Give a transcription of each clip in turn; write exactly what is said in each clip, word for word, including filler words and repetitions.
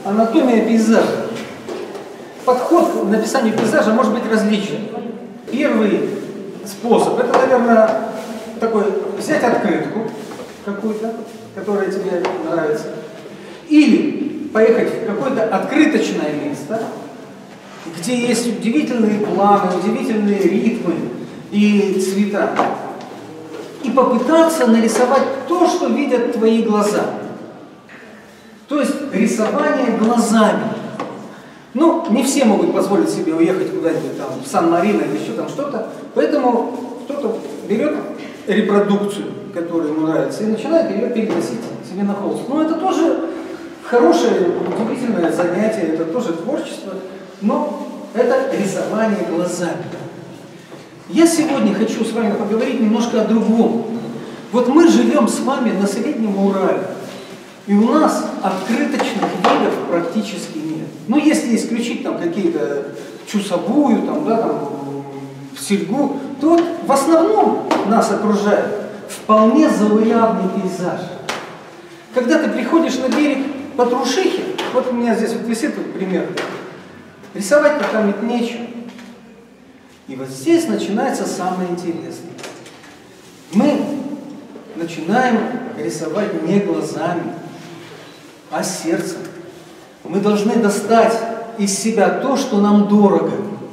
анатомия пейзажа. Подход к написанию пейзажа может быть различен. Первый способ, это, наверное, такой, взять открытку какую-то, которая тебе нравится, или поехать в какое-то открыточное место, где есть удивительные планы, удивительные ритмы и цвета, и попытаться нарисовать то, что видят твои глаза. То есть рисование глазами. Ну, не все могут позволить себе уехать куда-нибудь там в Сан-Марино или еще там что-то, поэтому кто-то берет репродукцию, которая ему нравится, и начинает ее переносить себе на холст. Но это тоже хорошее, удивительное занятие, это тоже творчество, но это рисование глазами. Я сегодня хочу с вами поговорить немножко о другом. Вот мы живем с вами на Среднем Урале, и у нас открыточных видов практически нет. Ну, если исключить там какие-то Чусовую, там, да, там, Сельгу, то вот в основном нас окружает вполне заурядный пейзаж. Когда ты приходишь на берег Патрушихи, вот у меня здесь вот висит вот пример, рисовать-то там ведь нечего. И вот здесь начинается самое интересное. Мы начинаем рисовать не глазами, а сердцем. Мы должны достать из себя то, что нам дорого.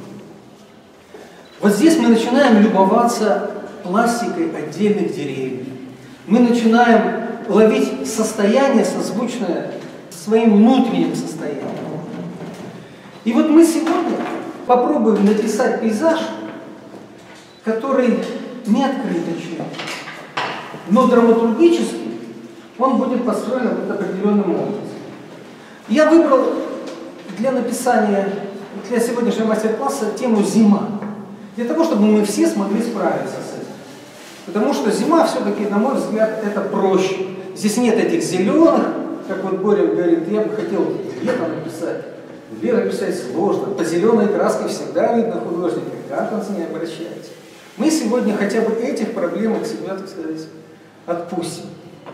Вот здесь мы начинаем любоваться пластикой отдельных деревьев. Мы начинаем ловить состояние, созвучное своим внутренним состоянием. И вот мы сегодня попробуем написать пейзаж, который не открыточный, но драматургически он будет построен вот определенным образом. Я выбрал для написания, для сегодняшнего мастер-класса тему «Зима», для того, чтобы мы все смогли справиться с этим. Потому что зима все-таки, на мой взгляд, это проще. Здесь нет этих зеленых, как вот Боря говорит, я бы хотел лето написать. Лето писать сложно, по зеленой краске всегда видно художника, как он с ней обращается. Мы сегодня хотя бы этих проблем от себя, так сказать, отпустим.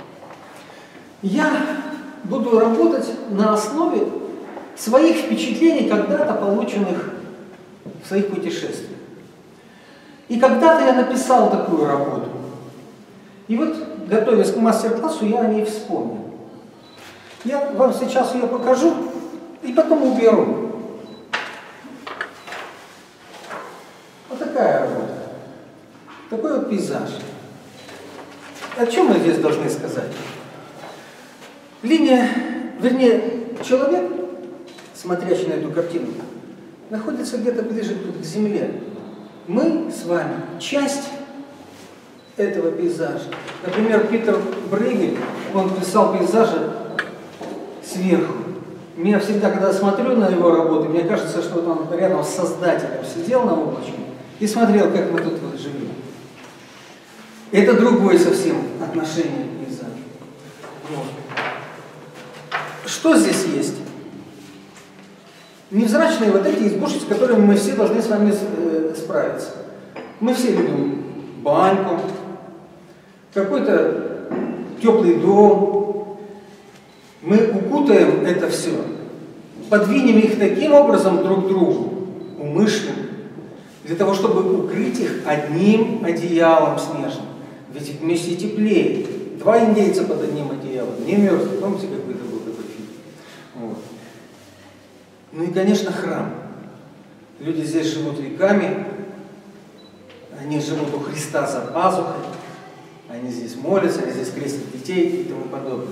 Я буду работать на основе своих впечатлений, когда-то полученных в своих путешествиях. И когда-то я написал такую работу. И вот, готовясь к мастер-классу, я о ней вспомнил. Я вам сейчас ее покажу и потом уберу. Вот такая работа. Такой вот пейзаж. О чем мы здесь должны сказать? Линия, вернее, человек, смотрящий на эту картину, находится где-то ближе к земле. Мы с вами часть этого пейзажа. Например, Питер Брейгель, он писал пейзажи сверху. Меня всегда, когда смотрю на его работы, мне кажется, что вот он рядом с создателем сидел на облачке и смотрел, как мы тут вот живем. Это другое совсем отношение к пейзажу. Вот. Что здесь есть? Невзрачные вот эти избушки, с которыми мы все должны с вами э, справиться. Мы все любим баньку, какой-то теплый дом. Мы укутаем это все, подвинем их таким образом друг к другу, умышленно, для того, чтобы укрыть их одним одеялом снежным. Ведь вместе теплее. Два индейца под одним одеялом не мерзнут. Помните, какой это был такой фильм? Вот. Ну и, конечно, храм. Люди здесь живут веками, они живут у Христа за пазухой, они здесь молятся, они здесь крестят детей и тому подобное.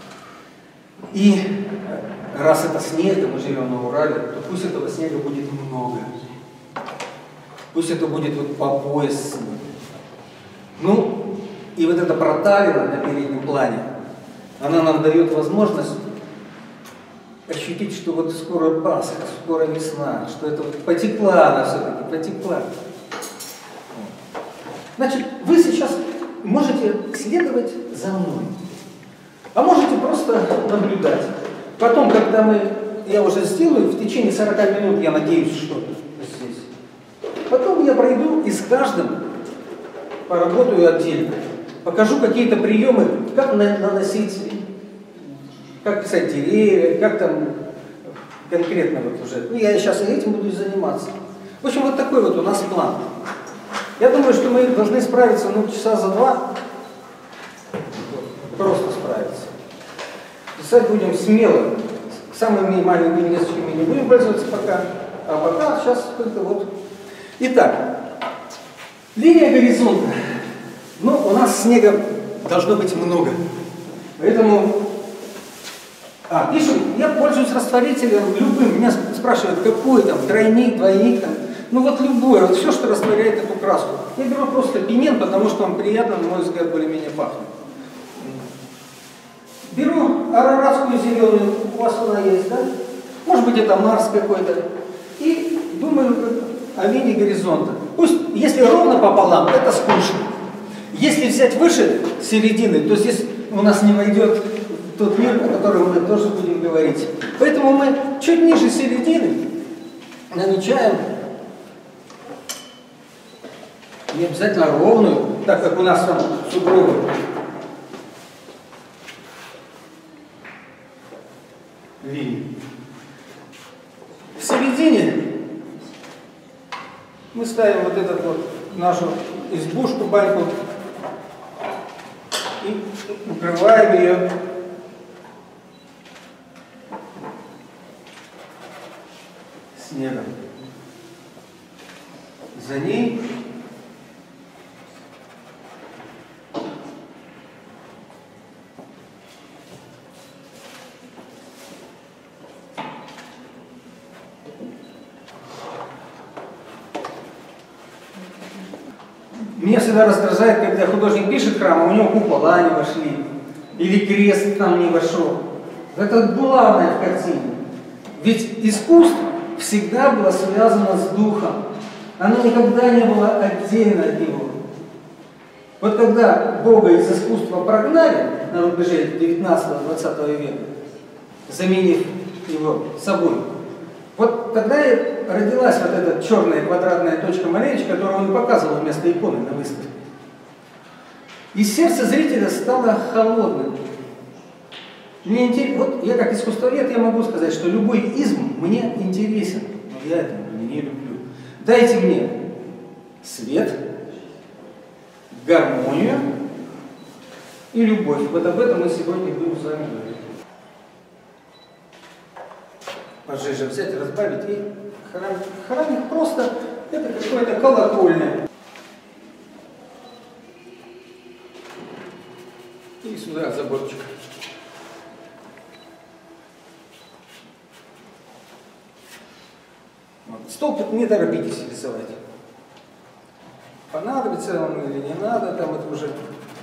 И раз это снег, и мы живем на Урале, то пусть этого снега будет много. Пусть это будет вот по пояс. Ну, и вот эта проталина на переднем плане, она нам дает возможность ощутить, что вот скоро Пасха, скоро весна, что это вот потекла она все-таки, потекла. Значит, вы сейчас можете следовать за мной, а можете просто наблюдать. Потом, когда мы, я уже сделаю, в течение сорока минут, я надеюсь, что здесь. Потом я пройду и с каждым поработаю отдельно. Покажу какие-то приемы, как наносить, как писать деревья, как там конкретно вот уже. Ну, я сейчас этим буду заниматься. В общем, вот такой вот у нас план. Я думаю, что мы должны справиться, ну, часа за два. Просто справиться. Писать будем смело. Самыми маленькими несколькими не будем пользоваться пока. А пока сейчас как-то вот. Итак, линия горизонта. Ну, у нас снега должно быть много. Поэтому... А, пишут, я пользуюсь растворителем любым. Меня спрашивают, какой там, тройник, двойник там. Ну вот любое, вот все, что растворяет эту краску. Я беру просто пигмент, потому что он приятно, на мой взгляд, более-менее пахнет. Беру араратскую зеленую, у вас она есть, да? Может быть, это Марс какой-то. И думаю о линии горизонта. Пусть, если ровно пополам, это скучно. Если взять выше середины, то здесь у нас не войдет тот мир, о котором мы тоже будем говорить. Поэтому мы чуть ниже середины намечаем не обязательно ровную, так как у нас там сугробы. Линии. В середине мы ставим вот этот вот нашу избушку, баньку и укрываем ее снегом. За ней меня всегда раздражает, когда художник пишет храм, а у него купола не вошли, или крест там не вошел. Это главное в картине. Ведь искусство всегда было связано с духом. Оно никогда не было отдельно от него. Вот когда Бога из искусства прогнали на рубеже девятнадцатого-двадцатого века, заменив его собой, вот тогда и родилась вот эта черная квадратная точка Малевич, которую он показывал вместо иконы на выставке. И сердце зрителя стало холодным. Мне интересно, вот я как искусствовед, я могу сказать, что любой изм мне интересен, но я это не люблю. Дайте мне свет, гармонию и любовь. Вот об этом мы сегодня будем с вами говорить. Пожиже взять, разбавить и храм. Храм просто это какое-то колокольное. И сюда заборчик. Вот. Столб не торопитесь рисовать. Понадобится он или не надо, там это уже.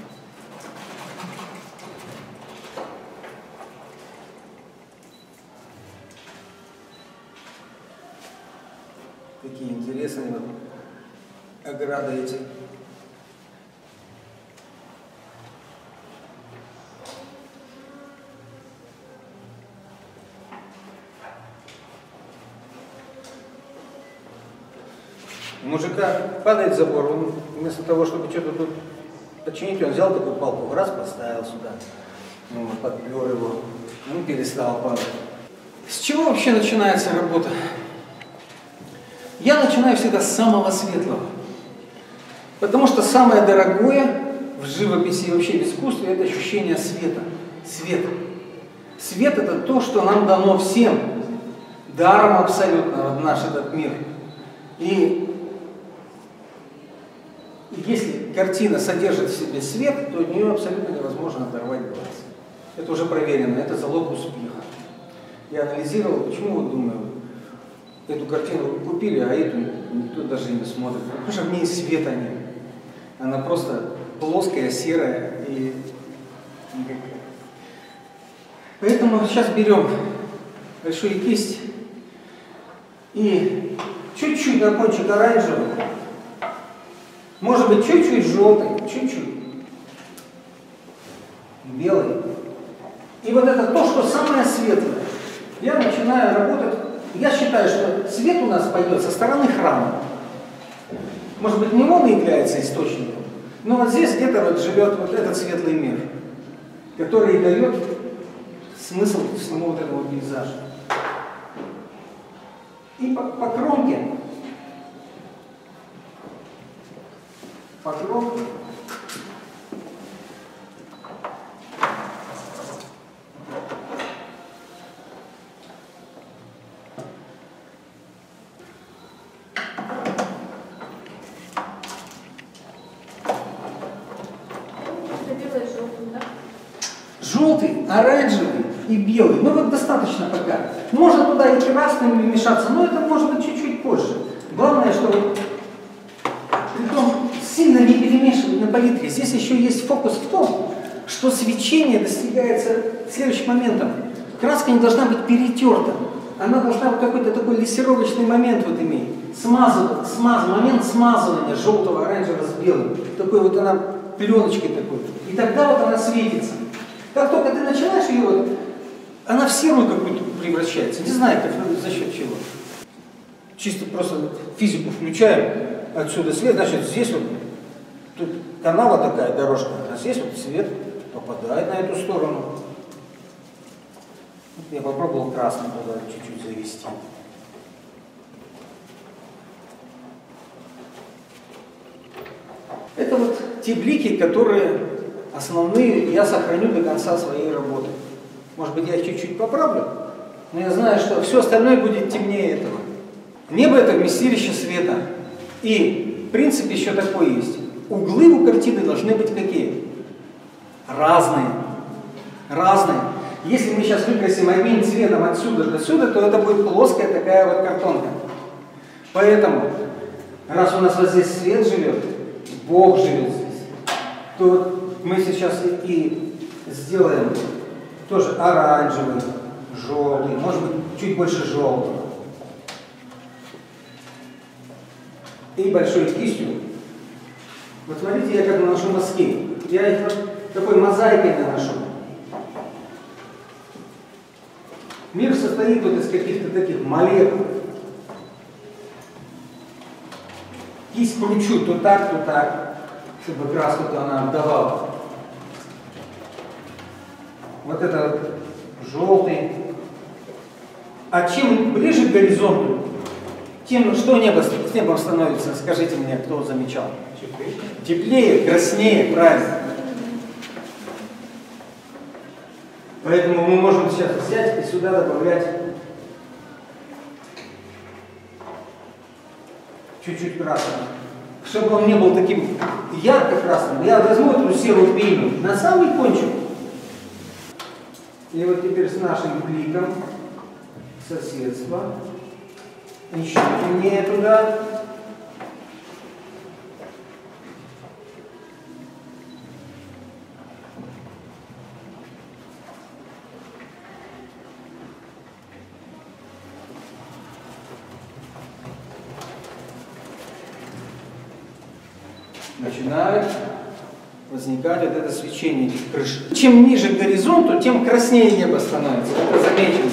Такие интересные вот ограды эти. У мужика падает забор, он вместо того, чтобы что-то тут починить, он взял такую палку, раз поставил сюда, ну, подпер его, он перестал падать. С чего вообще начинается работа? Я начинаю всегда с самого светлого, потому что самое дорогое в живописи и вообще в искусстве – это ощущение света. Свет. Свет – это то, что нам дано всем, даром абсолютно, в наш этот мир. И если картина содержит в себе свет, то от нее абсолютно невозможно оторвать глаз. Это уже проверено, это залог успеха. Я анализировал, почему, вот думаю, эту картину вы купили, а эту никто даже не смотрит. Потому что в ней света нет. Она просто плоская, серая и никакая. Поэтому сейчас берем большую кисть и чуть-чуть на кончик оранжевый, может быть чуть-чуть желтый, чуть-чуть белый. И вот это то, что самое светлое. Я начинаю работать. Я считаю, что свет у нас пойдет со стороны храма. Может быть, не он является источником, но вот здесь где-то вот живет вот этот светлый мир, который дает смысл всему вот этому пейзажу. И по, по кромке, по кромке желтый, оранжевый и белый. Ну вот достаточно пока. Можно туда и красным вмешаться, но это может быть чуть-чуть позже. Главное, что вот, притом сильно не перемешивать на палитре. Здесь еще есть фокус в том, что свечение достигается следующим моментом. Краска не должна быть перетерта. Она должна быть какой-то такой лессировочный момент вот иметь. Смазыв, смаз, момент смазывания желтого, оранжевого с белым. Такой вот она пленочкой такой. И тогда вот она светится. Как только ты начинаешь ее, вот, она в серую какую-то превращается. Не знаю, как, за счет чего. Чисто просто физику включаем, отсюда свет, значит здесь вот, тут канава такая, дорожка, а здесь вот свет попадает на эту сторону. Вот я попробовал красным туда чуть-чуть завести. Это вот те блики, которые основные я сохраню до конца своей работы. Может быть, я их чуть-чуть поправлю, но я знаю, что все остальное будет темнее этого. Небо — это вместилище света. И, в принципе, еще такое есть. Углы у картины должны быть какие? Разные. Разные. Если мы сейчас выкрасим одним цветом отсюда до сюда, то это будет плоская такая вот картонка. Поэтому, раз у нас вот здесь свет живет, Бог живет здесь, то мы сейчас и сделаем тоже оранжевый, желтый, может быть, чуть больше желтого. И большой кистью. Вот смотрите, я как наношу мазки. Я их вот такой мозаикой наношу. Мир состоит вот из каких-то таких молекул. Кисть кручу то так, то так, чтобы краску-то она отдавала. Вот это вот желтый. А чем ближе к горизонту, тем что небо, с небом становится, скажите мне, кто замечал? Теплее. Теплее, краснее, правильно. Поэтому мы можем сейчас взять и сюда добавлять чуть-чуть красного. Чтобы он не был таким ярко-красным, я возьму эту серую пену на самый кончик. И вот теперь с нашим бликом соседства еще темнее туда. Начинает возникать вот это свечение этих крыш. Чем ниже к горизонту, тем краснее небо становится. Это замечено.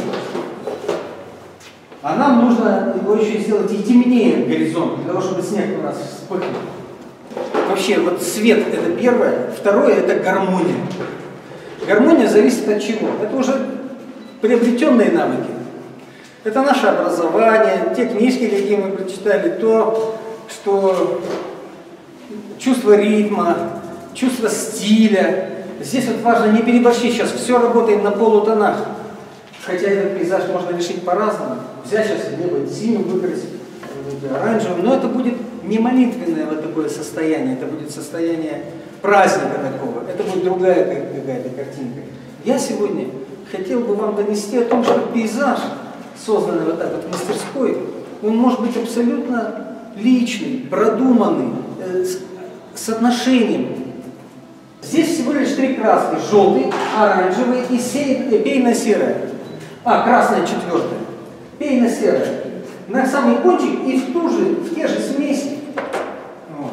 А нам нужно его еще сделать и темнее к горизонту, для того, чтобы снег у нас вспыхнул. Вообще, вот свет — это первое. Второе — это гармония. Гармония зависит от чего? Это уже приобретенные навыки. Это наше образование, те книжки, какие мы прочитали, то, что чувство ритма, чувство стиля. Здесь вот важно не переборщить. Сейчас все работает на полутонах. Хотя этот пейзаж можно решить по-разному. Взять сейчас небо синим выкрасить, оранжевым. Но это будет не молитвенное вот такое состояние. Это будет состояние праздника такого. Это будет другая какая-то картинка. Я сегодня хотел бы вам донести о том, что пейзаж, созданный вот так вот в мастерской, он может быть абсолютно личный, продуманный, э, с, с отношением. Здесь всего лишь три краски: желтый, оранжевый и пейно-серая. А, красная четвертая. Пейно-серая. На самый кончик и в ту же, в те же смеси. Вот.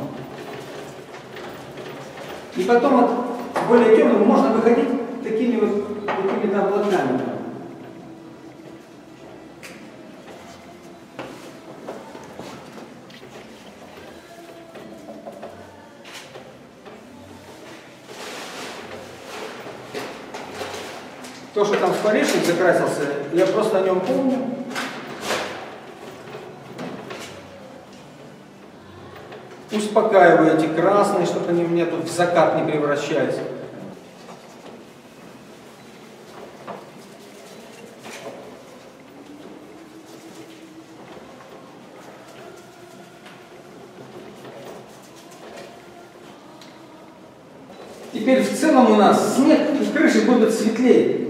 И потом вот более темным можно выходить такими вот какими-то облаками. То, что там скворечник закрасился, я просто о нем помню. Успокаиваю эти красные, чтобы они у меня тут в закат не превращались. Теперь в целом у нас снег и крыши будут светлее.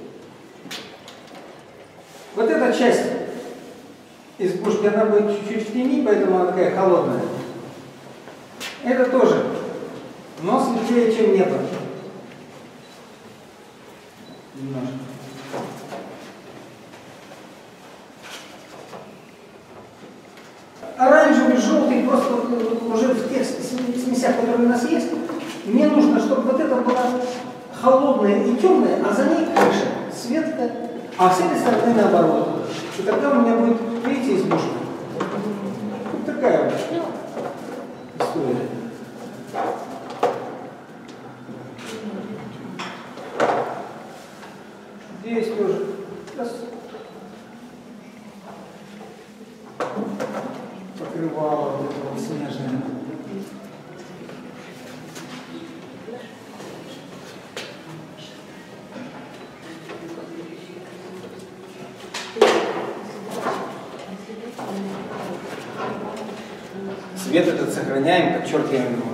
Вот эта часть избушки, она будет чуть-чуть в тени, поэтому она такая холодная. Это тоже, но светлее, чем небо. Немножко. Оранжевый, желтый, просто уже в тех смесях, которые у нас есть, мне нужно, чтобы вот это была холодная и темная, а за ней крыша светлая, а с этой стороны наоборот. И тогда у меня будет, видите, избушка. Вот такая вот история. Здесь тоже. Раз. Покрывало вот этого снежное. Цвет этот сохраняем, подчеркиваем его.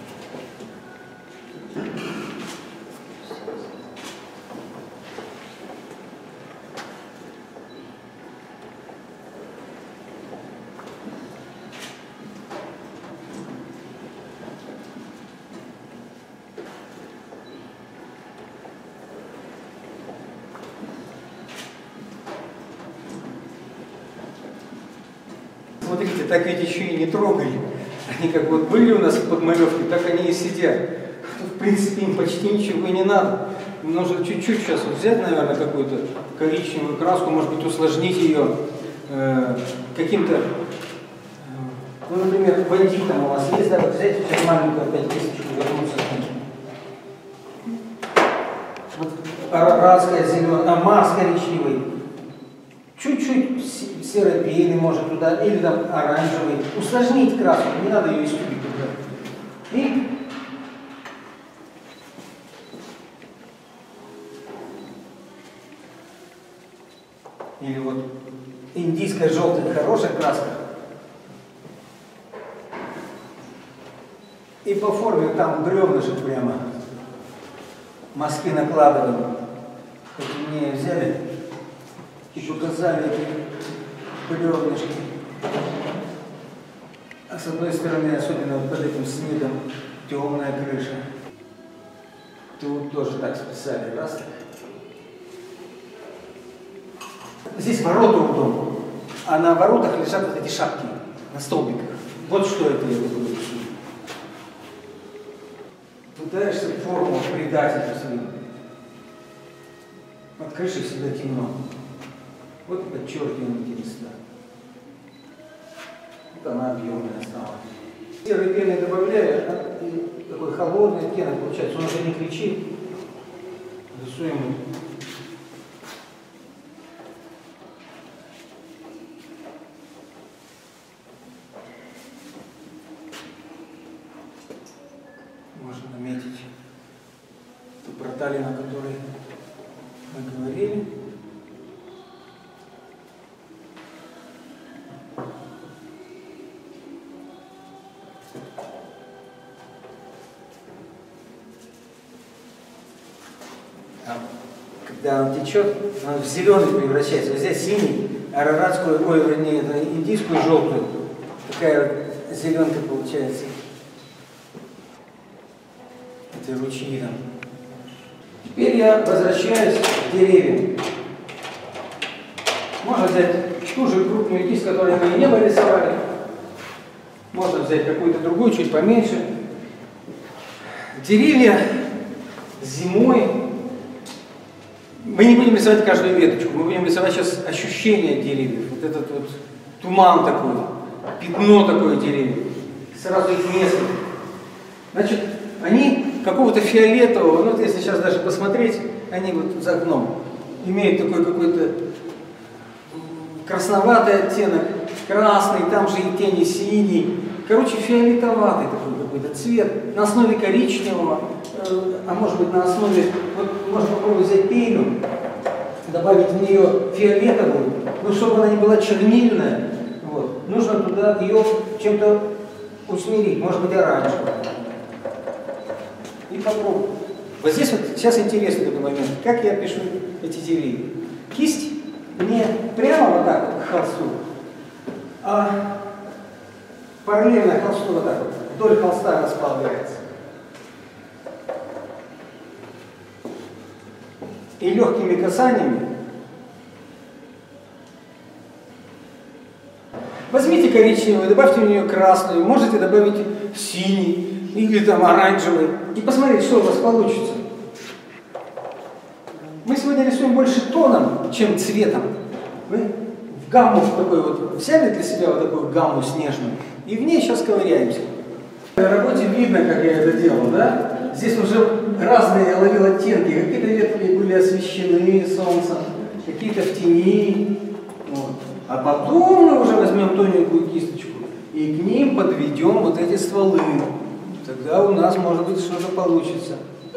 Смотрите, так ведь еще и не трогали. Они как вот были у нас в подмалевке, так они и сидят. В принципе, им почти ничего и не надо. Нужно чуть-чуть сейчас вот взять, наверное, какую-то коричневую краску, может быть, усложнить ее э, каким-то, э, ну, например, бандит там у вас есть, да, вот взять сейчас маленькую опять кисточку, вернуться к ней. Вот арабская зеленая, а Марс коричневый. Чуть-чуть серо-белый может туда, или там оранжевый. Усложнить краску, не надо ее из тюбика брать. И или вот индийская желтая хорошая краска. И по форме там бревнышек прямо. Мазки накладываем. Вот мне взяли и показали эти бревнышки. А с одной стороны, особенно вот под этим снегом, темная крыша. Тут тоже так списали, раз так. Здесь ворота у дома, а на воротах лежат вот эти шапки на столбиках. Вот что это я буду рисовать. Пытаешься форму придать эту свою. Под крышей всегда темно. Вот и подчеркиваем эти места. Вот она объемная стала. Серый пены добавляю, а, и такой холодный оттенок получается. Он уже не кричит. Рисуем. Можно наметить ту проталину, о которой мы говорили. Когда он течет, он в зеленый превращается. Вот здесь синий, араратскую, ой, вернее, индийскую желтую. Такая зеленка получается. Это ручьи там. Теперь я возвращаюсь к деревьям. Можно взять ту же крупную кисть, которую мы и небо рисовали. Можно взять какую-то другую, чуть поменьше. Деревья зимой. Мы не будем рисовать каждую веточку, мы будем рисовать сейчас ощущение деревьев. Вот этот вот туман такой, пятно такое деревьев. Сразу их несколько. Значит, они какого-то фиолетового, ну вот если сейчас даже посмотреть, они вот за окном имеют такой какой-то красноватый оттенок, красный, там же и тени синий, короче, фиолетоватый такой какой-то цвет, на основе коричневого, а может быть на основе, вот можно попробовать взять пену, добавить в нее фиолетовую, но чтобы она не была чернильная, вот, нужно туда ее чем-то усмирить, может быть оранжевым. И попробуем. Вот здесь вот сейчас интересный такой момент, как я пишу эти деревья. Кисть не прямо вот так вот к холсту, а параллельно холсту вот так вот, вдоль холста располагается. И легкими касаниями возьмите коричневую, добавьте в нее красную, можете добавить синий или там оранжевый и посмотреть, что у вас получится. Мы сегодня рисуем больше тоном, чем цветом. Мы в гамму такой вот взяли для себя вот такую гамму снежную и в ней сейчас ковыряемся. На работе видно, как я это делал, да? Здесь уже разные я ловил оттенки. Какие-то ветки были освещены солнцем, какие-то в тени. Вот. А потом мы уже возьмем тоненькую кисточку и к ним подведем вот эти стволы. Тогда у нас, может быть, что-то получится.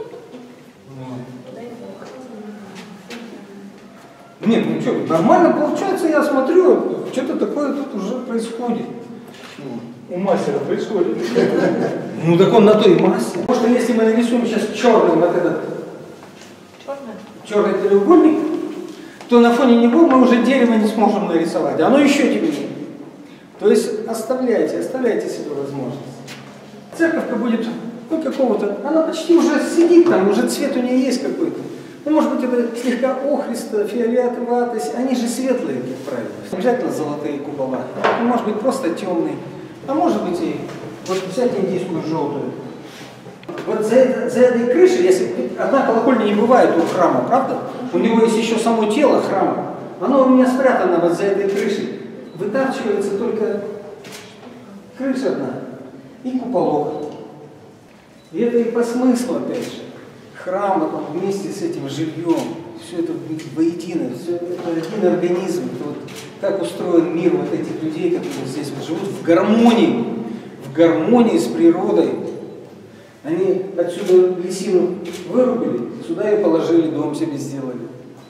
Нет, ну что, нормально получается, я смотрю, что-то такое тут уже происходит. У мастера происходит. Ну так он на той массе. Потому что если мы нарисуем сейчас черный вот этот черный треугольник, то на фоне него мы уже дерево не сможем нарисовать. Оно еще темнее. То есть оставляйте, оставляйте себе возможность. Церковка будет, ну, какого-то, она почти уже сидит там, уже цвет у нее есть какой-то. Ну, может быть, это слегка охристо, фиолетоватость, они же светлые, как правило. Обязательно золотые купола. Ну, может быть, просто темный. А может быть и вот взять индийскую желтую. Вот за, это, за этой крышей, если одна колокольня не бывает у храма, правда? У него есть еще само тело храма. Оно у меня спрятано вот за этой крышей. Вытарчивается только крыша одна и куполок. И это и по смыслу, опять же. Храм там, вместе с этим жильем, все это воедино, все это один организм. Это вот так устроен мир вот этих людей, которые здесь вот живут в гармонии, в гармонии с природой. Они отсюда лисину вырубили, сюда ее положили, дом себе сделали.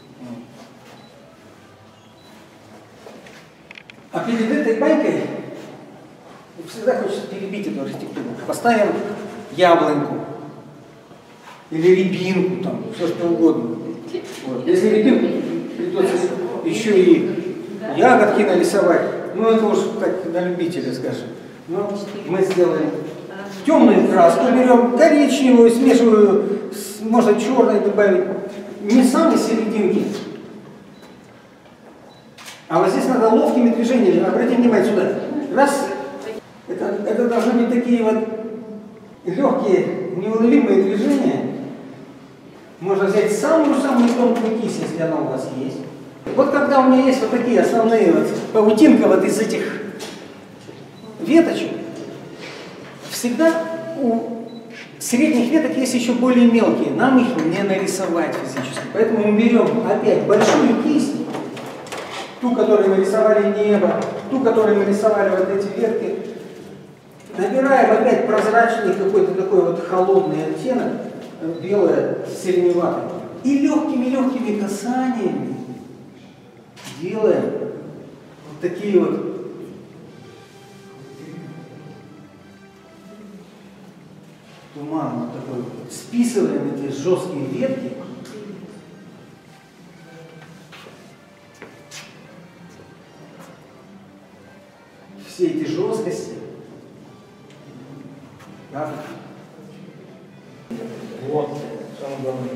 А перед этой байкой всегда хочется перебить эту архитектуру. Поставим яблоньку. Или рябинку, там, все что угодно. Вот. Если рябинку, придется еще и ягодки нарисовать. Ну это уж как на любителя, скажем. Но мы сделаем темную краску, берем коричневую, смешиваю, с, можно черной добавить. Не самой серединки. А вот здесь надо ловкими движениями. Обратите внимание сюда. Раз. Это, это должны быть такие вот легкие, неуловимые движения. Можно взять самую-самую тонкую кисть, если она у вас есть. Вот когда у меня есть вот такие основные вот паутинка вот из этих веточек, всегда у средних веток есть еще более мелкие. Нам их не нарисовать физически. Поэтому мы берем опять большую кисть, ту, которой мы рисовали небо, ту, которой мы рисовали вот эти ветки, набираем опять прозрачный какой-то такой вот холодный оттенок, белое сиреневатое. И легкими-легкими касаниями делаем вот такие вот туман, вот такой вот. Списываем эти жесткие ветки. Все эти жесткости. Да? Вот, самое главное.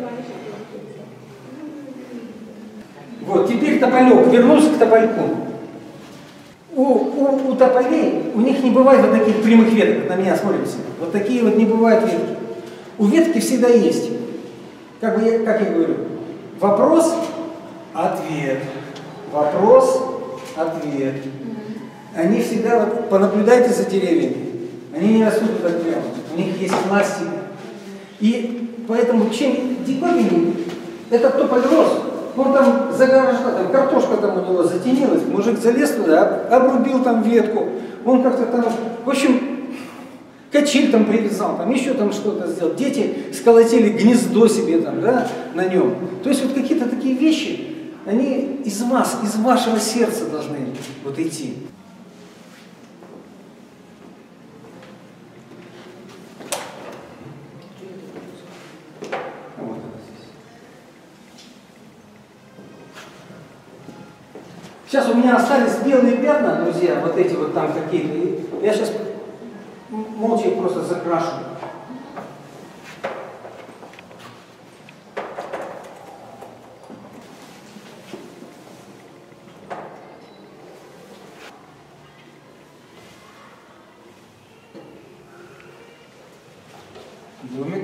Вот, теперь тополек. Вернусь к топольку. У, у, у тополей, у них не бывает вот таких прямых веток. Вот на меня смотрите. Вот такие вот не бывают ветки. У ветки всегда есть, как, бы я, как я говорю, вопрос, ответ. Вопрос, ответ. Они всегда, вот, понаблюдайте за деревьями. Они не растут так прямо. У них есть пластик. И поэтому чем диковиннее этот тополь рос, он там загораживал, там картошка там у него затенилась, мужик залез туда, обрубил там ветку, он как-то там, в общем, качель там привязал, там еще там что-то сделал. Дети сколотили гнездо себе там, да, на нем. То есть вот какие-то такие вещи, они из вас, из вашего сердца должны вот идти. Сейчас у меня остались белые пятна, друзья, вот эти вот там какие-то. Я сейчас молча их просто закрашу. Домик.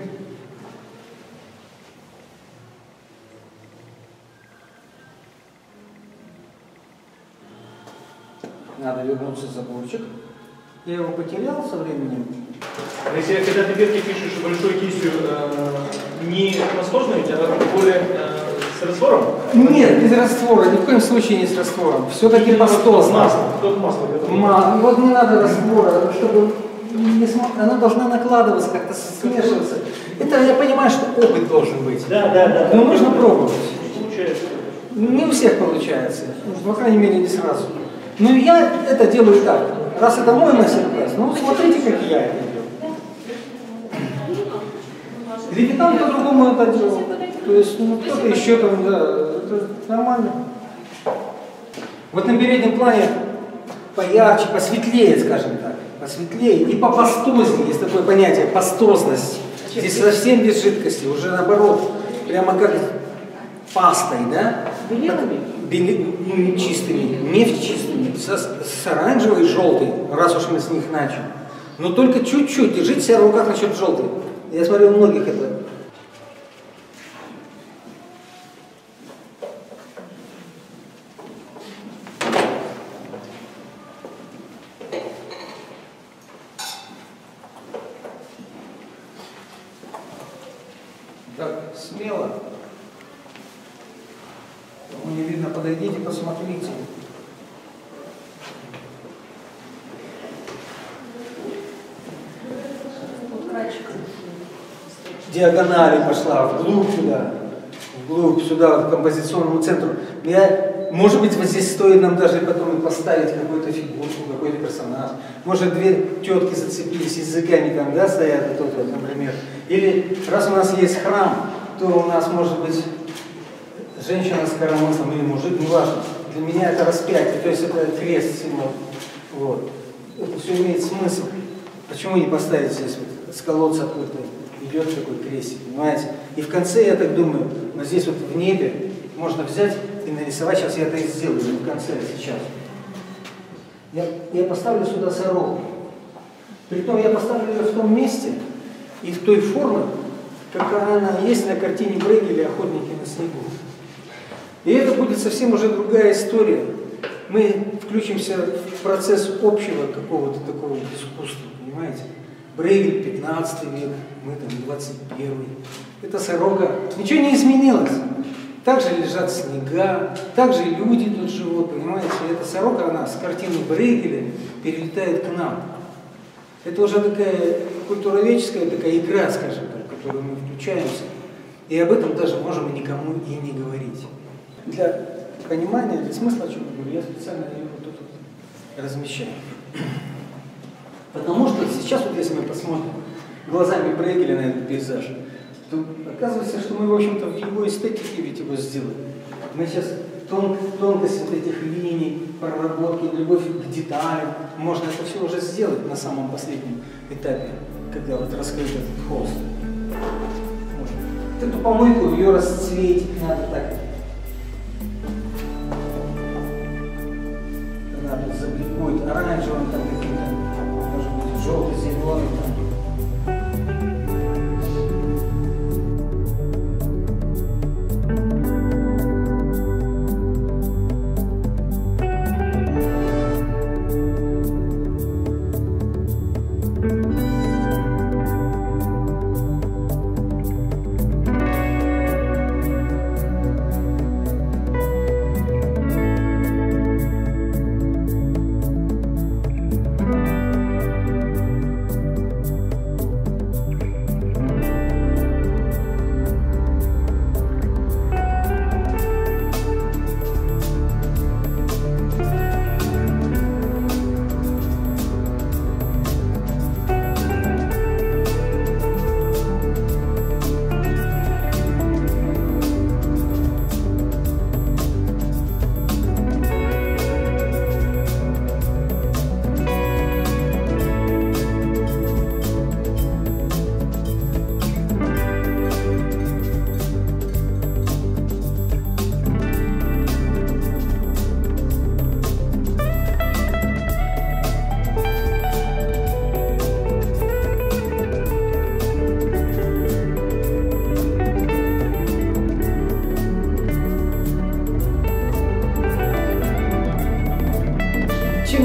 Надо вернуться заборчик. Я его потерял со временем. Если когда ты ветки пишешь большой кистью, э, не односложно, а более э, с раствором? Нет, без раствора, ни в коем случае не с раствором. Все-таки пастозно. Масло. Только масло. Ма вот не надо раствора, чтобы не см... она должна накладываться, как-то смешиваться. Это я понимаю, что опыт должен быть. Да, да, да. Но нужно пробовать. Получается. Не у всех получается, по крайней мере не сразу. Но я это делаю так. Раз это мой мастер-класс, ну смотрите, как я это делаю. Левитан по-другому это делал. То есть ну, кто-то еще там, да, это нормально. Вот на переднем плане поярче, посветлее, скажем так. Посветлее и попастознее. Есть такое понятие пастозность. Здесь совсем без жидкости, уже наоборот, прямо как пастой, да? Бели, ну, чистыми, нефть чистыми, с, с оранжевой, желтой, раз уж мы с них начали. Но только чуть-чуть, держите себя в руках насчет желтой. Я смотрю, у многих это. Так, смело. Кому не видно, подойдите, посмотрите. Диагонали пошла, вглубь сюда, вглубь сюда, к композиционному центру. Я, может быть, вот здесь стоит нам даже потом поставить какую-то фигурку, какой-то персонаж. Может, две тетки зацепились языками там, да, стоят, вот тут вот, например. Или раз у нас есть храм, то у нас может быть женщина с коромыслом или мужик, неважно. Для меня это распятие, то есть это крест символ. Вот. Это все имеет смысл. Почему не поставить здесь вот с колодца откуда-то идет такой крестик, понимаете? И в конце, я так думаю, вот здесь вот в небе можно взять и нарисовать, сейчас я это и сделаю, в конце, сейчас. Я, я поставлю сюда сороку. Притом я поставлю ее в том месте и в той форме, какая она есть на картине Брейгеля «Охотники на снегу». И это будет совсем уже другая история. Мы включимся в процесс общего какого-то такого искусства, понимаете? Брейгель пятнадцатый век, мы там двадцать первый. Это сорока. Ничего не изменилось. Также лежат снега, также люди тут живут, понимаете? Эта сорока, она с картины Брейгеля перелетает к нам. Это уже такая культуроведческая такая игра, скажем так, в которую мы включаемся. И об этом даже можем и никому и не говорить. Для понимания, для смысла, о чем я говорю, я специально ее вот тут вот размещаю. Потому что сейчас, вот если мы посмотрим глазами Брейгеля на этот пейзаж, то оказывается, что мы, в общем-то, в его эстетике ведь его сделали. Мы сейчас тон, тонкость вот этих линий, проработки, любовь к деталям, можно это все уже сделать на самом последнем этапе, когда вот раскрыт этот холст. Вот эту помойку, ее расцветить надо так. Надо забликует оранжевым, там каким-то, может быть, желто-зеленым.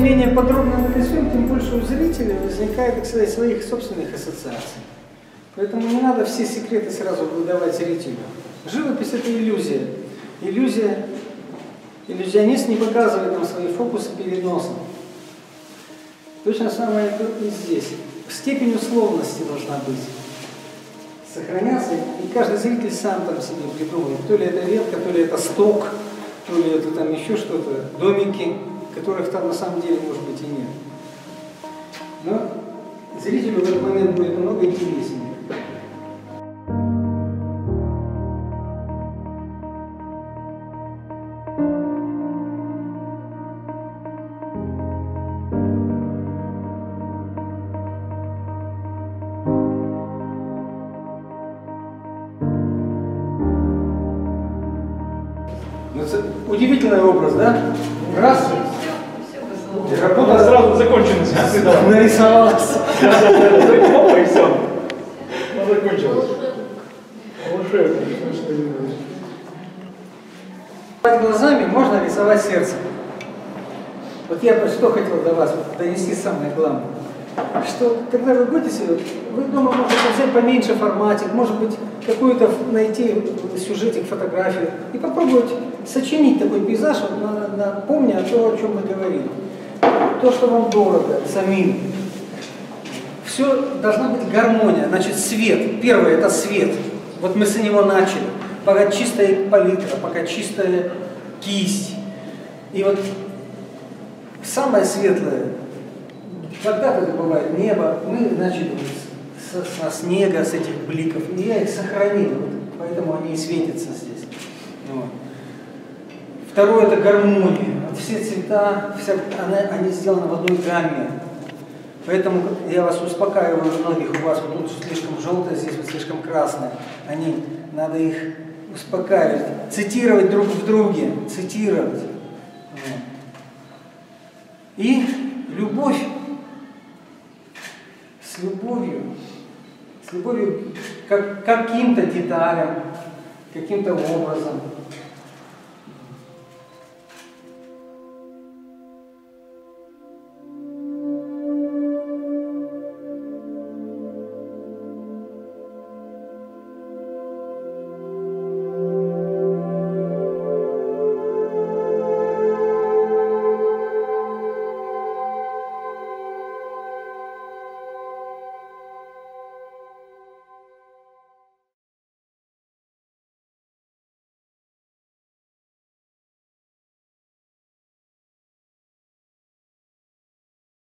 менее подробно анализуем, тем больше у зрителя возникает, так сказать, своих собственных ассоциаций. Поэтому не надо все секреты сразу выдавать зрителю. Живопись – это иллюзия. Иллюзия, иллюзионист не показывает нам свои фокусы перед носом. Точно самое и здесь. Степень условности должна быть. Сохраняться, и каждый зритель сам там себе придумает. То ли это ветка, то ли это сток, то ли это там еще что-то, домики, которых там на самом деле может быть и нет. Но зрителю в этот момент будет много интереснее. Удивительный образ, да? Раз. Работа сразу закончилась. Нарисовалась. Опа, и все. Она закончилась. Волшебно. Под глазами можно рисовать сердце. Вот я что хотел до вас донести самое главное. Что когда вы будете себе, вы дома можете взять поменьше форматик, может быть, какую-то найти сюжетик, фотографию и попробовать сочинить такой пейзаж, вот, на, на, помня о том, о чем мы говорили. То, что вам дорого, самим. Все должна быть гармония. Значит, свет. Первое – это свет. Вот мы с него начали. Пока чистая палитра, пока чистая кисть. И вот самое светлое, когда-то это бывает небо, мы начали со, со снега, с этих бликов, и я их сохранил, вот, поэтому они и светятся здесь. Вот. Второе – это гармония. Вот все цвета, вся, они, они сделаны в одной гамме. Поэтому я вас успокаиваю, многих у вас вот тут слишком желтое, здесь вот слишком красное. Они, надо их успокаивать, цитировать друг в друге, цитировать. Вот. И любовь. С любовью, с любовью к каким-то деталям, каким-то образом.